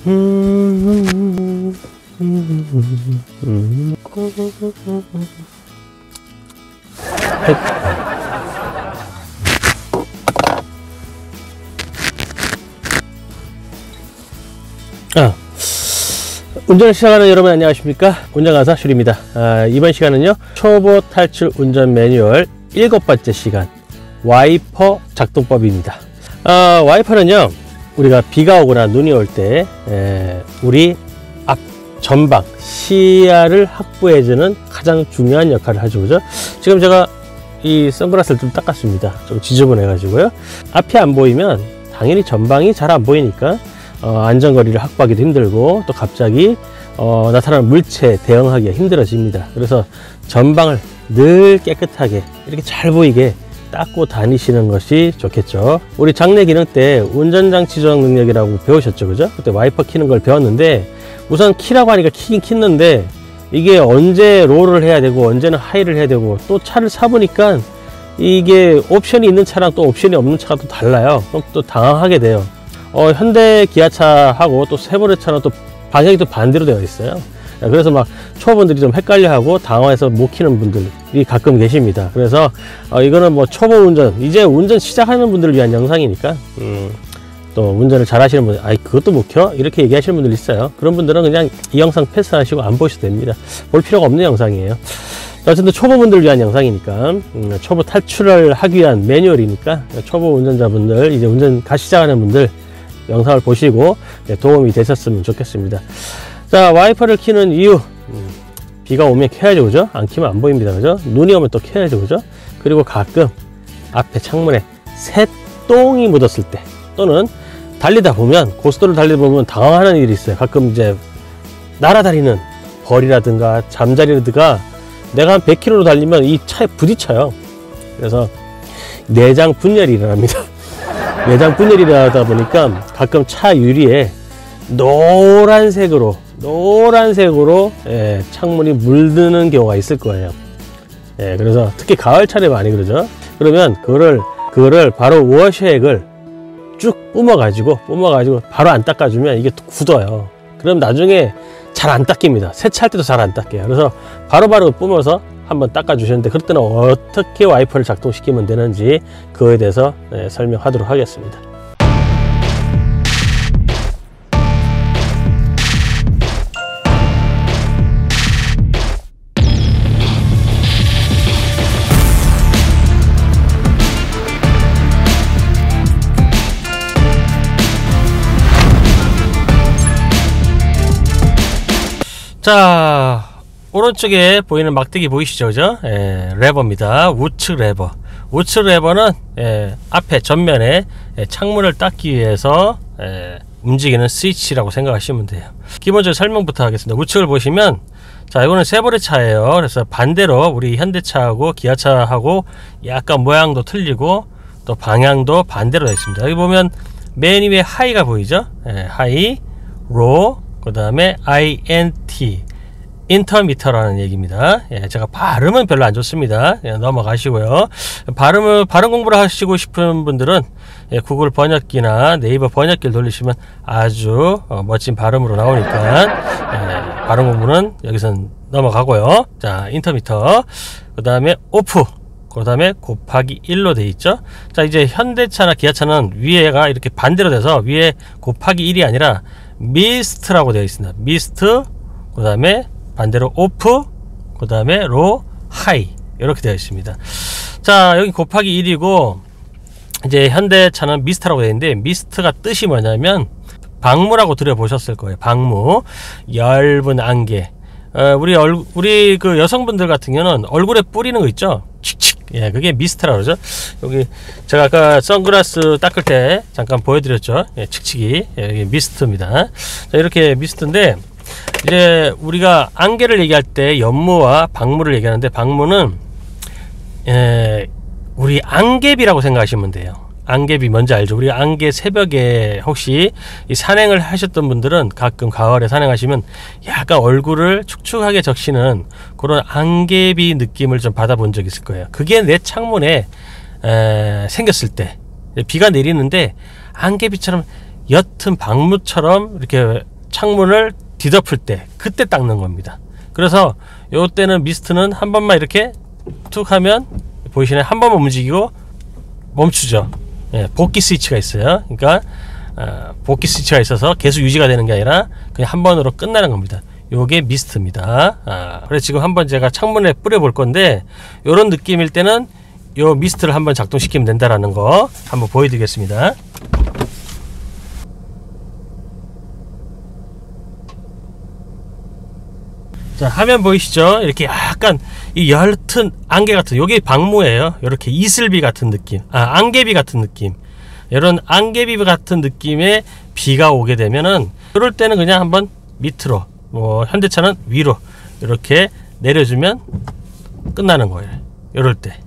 운전을 시작하는 여러분 안녕하십니까? 운전강사 슈리입니다. 이번 시간은요, 초보 탈출 운전 매뉴얼 7번째 시간, 와이퍼 작동법입니다. 와이퍼는요, 우리가 비가 오거나 눈이 올 때 우리 앞 전방 시야를 확보해주는 가장 중요한 역할을 하죠. 그죠? 지금 제가 이 선글라스를 좀 닦았습니다. 좀 지저분해 가지고요. 앞이 안 보이면 당연히 전방이 잘 안 보이니까 안전거리를 확보하기도 힘들고, 또 갑자기 나타나는 물체에 대응하기가 힘들어집니다. 그래서 전방을 늘 깨끗하게 이렇게 잘 보이게 닦고 다니시는 것이 좋겠죠. 우리 장내 기능 때 운전장치 조정 능력이라고 배우셨죠, 그죠? 그때 와이퍼 키는 걸 배웠는데, 우선 키라고 하니까 키긴 키는데 이게 언제 로우를 해야 되고 언제는 하이를 해야 되고, 또 차를 사보니까 이게 옵션이 있는 차랑 또 옵션이 없는 차가 또 달라요. 그럼 또 당황하게 돼요. 현대 기아차하고 또 세보레차는 또 방향이 또 반대로 되어 있어요. 그래서 막 초보분들이 좀 헷갈려 하고 당황해서 못 키는 분들이 가끔 계십니다. 그래서 이거는 뭐 초보 운전, 이제 운전 시작하는 분들을 위한 영상이니까 또 운전을 잘 하시는 분들, 아이 그것도 못 켜? 이렇게 얘기하시는 분들 있어요. 그런 분들은 그냥 이 영상 패스하시고 안 보셔도 됩니다. 볼 필요가 없는 영상이에요. 어쨌든 초보분들을 위한 영상이니까, 초보 탈출을 하기 위한 매뉴얼이니까, 초보 운전자분들, 이제 운전 시작하는 분들 영상을 보시고 도움이 되셨으면 좋겠습니다. 자, 와이퍼를 키는 이유, 비가 오면 켜야죠, 그죠? 안 키면 안 보입니다, 그죠? 눈이 오면 또 켜야죠, 그죠? 그리고 가끔 앞에 창문에 새똥이 묻었을 때, 또는 달리다 보면, 고속도로를 달리다 보면 당황하는 일이 있어요. 가끔 이제 날아다니는 벌이라든가 잠자리라든가 내가 한 100km로 달리면 이 차에 부딪혀요. 그래서 내장 분열이 일어납니다. 내장 분열이 일어나다 보니까 가끔 차 유리에 노란색으로 창문이 물드는 경우가 있을 거예요. 그래서 특히 가을철에 많이 그러죠. 그러면 그거를 바로 워셔액을 쭉 뿜어가지고 바로 안 닦아주면 이게 굳어요. 그럼 나중에 잘 안 닦입니다. 세차할 때도 잘 안 닦여요. 그래서 바로바로 뿜어서 한번 닦아주셨는데, 그럴 때는 어떻게 와이퍼를 작동시키면 되는지 그거에 대해서 설명하도록 하겠습니다. 자, 오른쪽에 보이는 막대기 보이시죠, 그죠? 레버입니다. 우측 레버. 우측 레버는 앞에 전면에 창문을 닦기 위해서 움직이는 스위치라고 생각하시면 돼요. 기본적으로 설명부터 하겠습니다. 우측을 보시면, 자, 이거는 세보레 차예요. 그래서 반대로 우리 현대차하고 기아차하고 약간 모양도 틀리고 또 방향도 반대로 되어 있습니다. 여기 보면 맨 위에 하이가 보이죠? 하이, 로, 그 다음에 INT, 인터미터라는 얘기입니다. 제가 발음은 별로 안 좋습니다. 넘어가시고요. 발음 공부를 하시고 싶은 분들은 구글 번역기나 네이버 번역기를 돌리시면 아주 멋진 발음으로 나오니까 발음 공부는 여기선 넘어가고요. 자, 인터미터, 그 다음에 오프, 그 다음에 곱하기 1로 되어 있죠. 자, 이제 현대차나 기아차는 위에가 이렇게 반대로 돼서 위에 곱하기 1이 아니라 미스트라고 되어 있습니다. 미스트, 그 다음에 반대로 오프, 그 다음에 로, 하이, 이렇게 되어 있습니다. 자, 여기 곱하기 1이고, 이제 현대차는 미스트라고 되어 있는데, 미스트가 뜻이 뭐냐면 방무라고 들어보셨을 거예요. 방무, 엷은 안개. 우리 그 여성분들 같은 경우는 얼굴에 뿌리는 거 있죠? 칙칙. 그게 미스트라고 그러죠. 여기 제가 아까 선글라스 닦을 때 잠깐 보여드렸죠. 칙칙이. 여기 미스트입니다. 자, 이렇게 미스트인데, 이제 우리가 안개를 얘기할 때 연무와 방무를 얘기하는데, 방무는 우리 안개비라고 생각하시면 돼요. 안개비 뭔지 알죠? 우리 안개 새벽에 혹시 이 산행을 하셨던 분들은 가끔 가을에 산행하시면 약간 얼굴을 축축하게 적시는 그런 안개비 느낌을 좀 받아본 적이 있을 거예요. 그게 내 창문에 생겼을 때 비가 내리는데 안개비처럼 옅은 방무처럼 이렇게 창문을 뒤덮을 때 그때 닦는 겁니다. 그래서 요때는 미스트는 한 번만 이렇게 툭 하면 보이시나요? 한 번만 움직이고 멈추죠. 예, 복귀 스위치가 있어요. 그러니까 복귀 스위치가 있어서 계속 유지가 되는 게 아니라 그냥 한 번으로 끝나는 겁니다. 요게 미스트입니다. 그래서 지금 한번 제가 창문에 뿌려 볼 건데 요런 느낌일 때는 요 미스트를 한번 작동시키면 된다라는 거 한번 보여드리겠습니다. 자, 화면 보이시죠? 이렇게 약간 이 엷은 안개 같은, 요게 방무예요. 이렇게 이슬비 같은 느낌, 안개비 같은 느낌, 이런 안개비 같은 느낌의 비가 오게 되면은 그럴 때는 그냥 한번 밑으로, 현대차는 위로 이렇게 내려주면 끝나는 거예요. 요럴 때.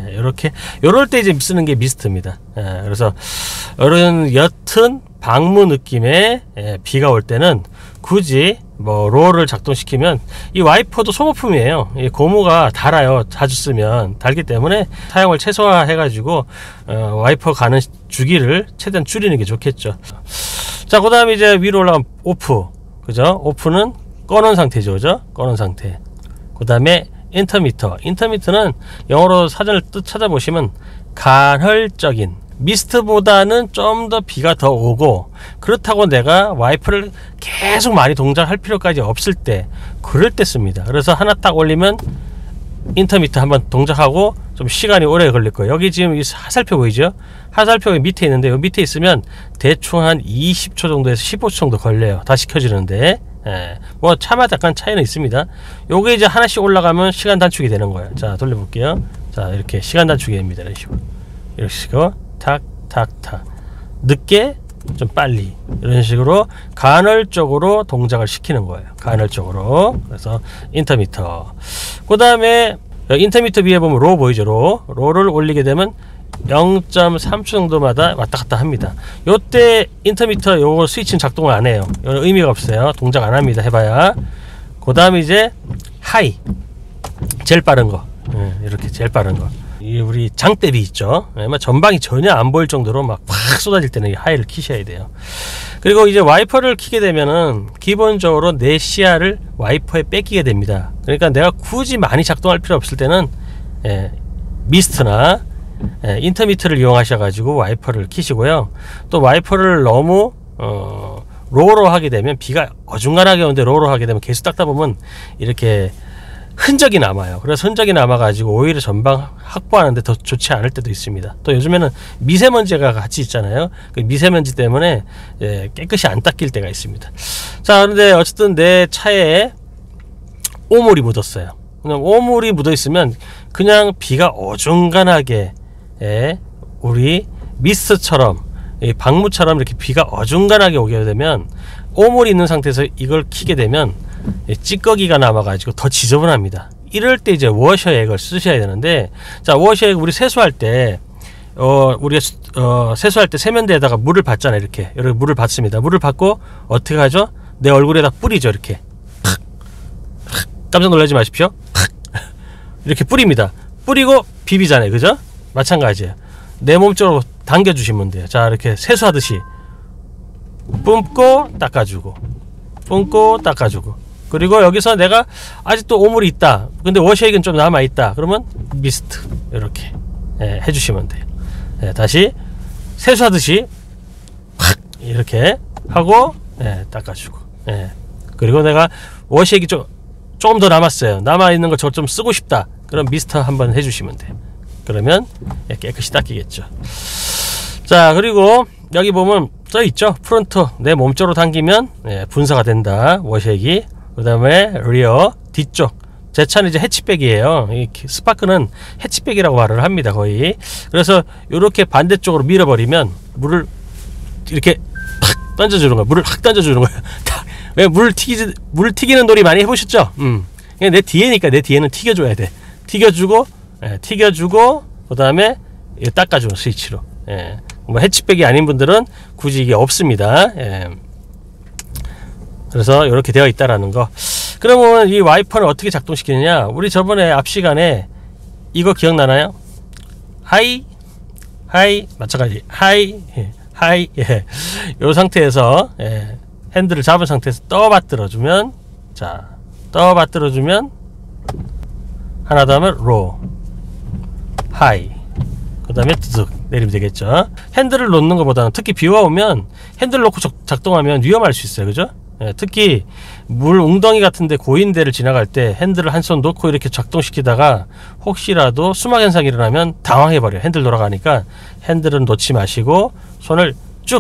요럴 때 이제 쓰는 게 미스트입니다. 그래서 이런 옅은 방무 느낌의 비가 올 때는 굳이 롤을 작동시키면, 이 와이퍼도 소모품이에요. 이 고무가 달아요. 자주 쓰면 달기 때문에 사용을 최소화해 가지고 와이퍼 가는 주기를 최대한 줄이는 게 좋겠죠. 자, 그 다음에 이제 위로 올라가면 오프, 그죠? 오프는 꺼놓은 상태죠, 그죠? 꺼놓은 상태. 그 다음에 인터미터는 영어로 사전을 뜻 찾아보시면 간헐적인, 미스트보다는 좀 더 비가 더 오고, 그렇다고 내가 와이퍼를 계속 많이 동작할 필요까지 없을 때, 그럴 때 씁니다. 그래서 하나 딱 올리면 인터미터 한번 동작하고 좀 시간이 오래 걸릴 거예요. 여기 지금 이 하살표 보이죠? 하살표가 밑에 있는데, 요 밑에 있으면 대충 한 20초 정도에서 15초 정도 걸려요. 다시 켜지는데. 뭐 차마다 약간 차이는 있습니다. 요게 이제 하나씩 올라가면 시간 단축이 되는 거예요. 자, 돌려볼게요. 자, 이렇게 시간 단축이 됩니다. 이런 식으로. 이런 식으로 탁탁탁, 늦게 좀 빨리, 이런 식으로 간헐적으로 동작을 시키는 거예요. 간헐적으로. 그래서 인터미터. 그 다음에 인터미터 위에 보면 로 보이죠? 로를 올리게 되면 0.3초 정도마다 왔다 갔다 합니다. 요때 인터미터 요거 스위치는 작동을 안 해요. 의미가 없어요. 동작 안 합니다. 해봐야. 그 다음에 이제 하이, 제일 빠른 거. 이렇게 제일 빠른 거. 이 우리 장대비 있죠? 전방이 전혀 안 보일 정도로 막 확 쏟아질 때는 이 하이를 키셔야 돼요. 그리고 이제 와이퍼를 키게 되면은 기본적으로 내 시야를 와이퍼에 뺏기게 됩니다. 그러니까 내가 굳이 많이 작동할 필요 없을 때는 미스트나 인터미터를 이용하셔 가지고 와이퍼를 키시고요. 또 와이퍼를 너무 로로 하게 되면, 비가 어중간하게 오는데 로로 하게 되면 계속 닦다 보면 이렇게 흔적이 남아요. 그래서 흔적이 남아 가지고 오히려 전방 확보하는데 더 좋지 않을 때도 있습니다. 또 요즘에는 미세먼지가 같이 있잖아요. 그 미세먼지 때문에 깨끗이 안 닦일 때가 있습니다. 자, 그런데 어쨌든 내 차에 오물이 묻었어요. 그냥 오물이 묻어 있으면 그냥 비가 어중간하게, 우리 미스트처럼, 방무처럼 이렇게 비가 어중간하게 오게 되면, 오물이 있는 상태에서 이걸 키게 되면 찌꺼기가 남아가지고 더 지저분합니다. 이럴 때 이제 워셔액을 쓰셔야 되는데, 자, 워셔액 우리 세수할 때, 우리가 세수할 때 세면대에다가 물을 받잖아요. 이렇게 물을 받습니다. 물을 받고 어떻게 하죠? 내 얼굴에다 뿌리죠. 이렇게 깜짝 놀라지 마십시오. 이렇게 뿌립니다. 뿌리고 비비잖아요. 그죠? 마찬가지예요. 내 몸쪽으로 당겨주시면 돼요. 자, 이렇게 세수하듯이 뿜고 닦아주고, 뿜고 닦아주고. 그리고 여기서 내가 아직도 오물이 있다, 근데 워셔액은 좀 남아있다, 그러면 미스트 이렇게 해주시면 돼요. 다시 세수하듯이 확 이렇게 하고 닦아주고. 그리고 내가 워셔액이 조금 더 남았어요. 남아있는 거 저 좀 쓰고 싶다, 그럼 미스트 한번 해주시면 돼요. 그러면 깨끗이 닦이겠죠. 자, 그리고 여기 보면 써있죠? 프론트, 내 몸쪽으로 당기면 분사가 된다, 워셔액이. 그 다음에 리어, 뒤쪽. 제 차는 이제 해치백이에요. 이 스파크는 해치백이라고 말을 합니다, 거의. 그래서 이렇게 반대쪽으로 밀어버리면 물을 이렇게 팍 던져주는 거예요. 물을 확 던져주는 거예요. 왜 물 튀기는 놀이 많이 해보셨죠? 내 뒤에니까 내 뒤에는 튀겨줘야 돼. 튀겨주고, 그 다음에 닦아주는 스위치로. 뭐 해치백이 아닌 분들은 굳이 이게 없습니다. 그래서 이렇게 되어 있다라는 거. 그러면 이 와이퍼를 어떻게 작동시키느냐? 우리 저번에 앞 시간에 이거 기억나나요? 하이, 마찬가지. 하이. 요 상태에서 핸들을 잡은 상태에서 떠받들어주면, 자, 떠받들어주면 하나 더 하면 로, 하이, 그 다음에 드득 내리면 되겠죠. 핸들을 놓는 것보다는, 특히 비가 오면 핸들 놓고 작동하면 위험할 수 있어요. 그죠? 예, 특히 물 웅덩이 같은데 고인 데를 지나갈 때 핸들을 한 손 놓고 이렇게 작동시키다가 혹시라도 수막 현상이 일어나면 당황해버려요. 핸들 돌아가니까 핸들은 놓지 마시고 손을 쭉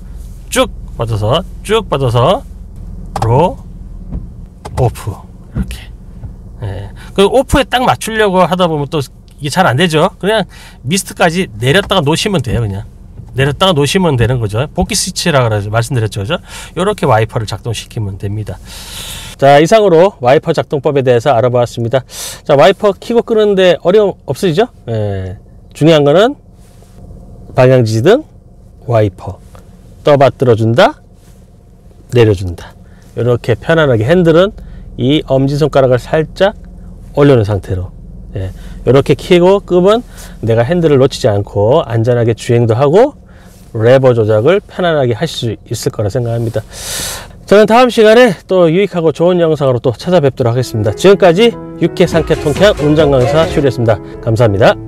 뻗어서 로, 오프, 이렇게. 예. 그 오프에 딱 맞추려고 하다 보면 또 이게 잘 안 되죠. 그냥 미스트까지 내렸다가 놓으시면 돼요. 그냥 내렸다가 놓으시면 되는 거죠. 복귀 스위치라 그래서 말씀드렸죠. 그죠? 이렇게 와이퍼를 작동시키면 됩니다. 자, 이상으로 와이퍼 작동법에 대해서 알아보았습니다. 자, 와이퍼 켜고 끄는데 어려움 없으시죠? 예. 중요한 거는 방향지시등, 와이퍼 떠받들어준다, 내려준다. 이렇게 편안하게 핸들은 이 엄지손가락을 살짝 올려놓은 상태로, 예, 이렇게 켜고 끄면 내가 핸들을 놓치지 않고 안전하게 주행도 하고 레버 조작을 편안하게 하실 수 있을 거라 생각합니다. 저는 다음 시간에 또 유익하고 좋은 영상으로 또 찾아뵙도록 하겠습니다. 지금까지 유쾌 상쾌 통쾌한 운전 강사 슈리였습니다. 감사합니다.